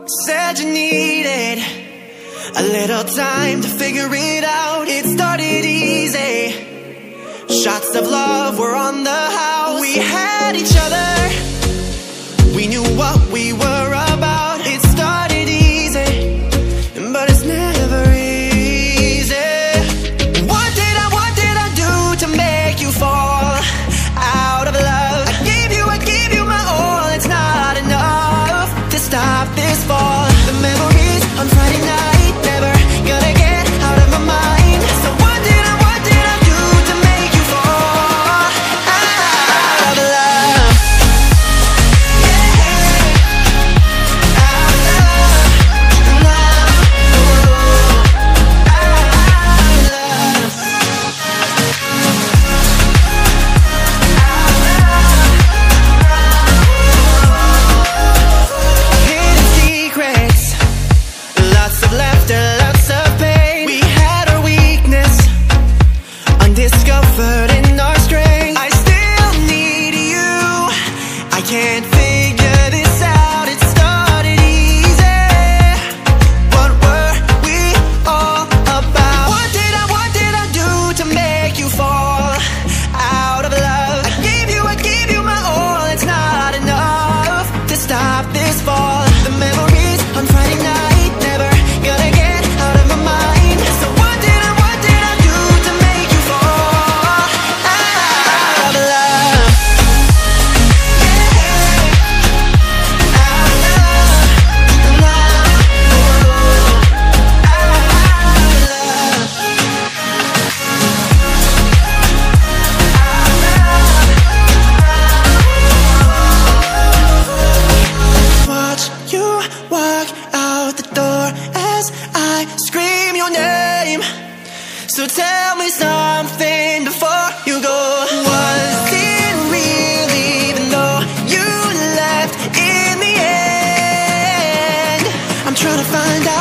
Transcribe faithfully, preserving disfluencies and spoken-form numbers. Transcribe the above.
said you needed a little time to figure it out. It started easy, shots of love were on the house. We had each other, we knew what we were about. It started easy, but it's never easy. What did I, what did I do to make you fall out of love? I gave you, I gave you my all. It's not enough to stop this fall. The memories on Friday night never gonna get out of my mind. So what did I, what did I do to make you fall out of love? Yeah, out of love, love, oh, out of love, hidden secrets, lots of laughter, lots of pain. We had our weakness, undiscovered in our strength. I still need you, I can't figure this out. It started easy, what were we all about? What did I, what did I do to make you fall out of love? I gave you, I gave you my all. It's not enough to stop this fall. The memories on Friday night never gonna get out of my mind. So what did I, what did I do to make you fall out of love? Yeah, out of love, love, oh, out of love, watch you walk out the door as I scream your name. So tell me something before you go. Was it real even though you left in the end? I'm trying to find out.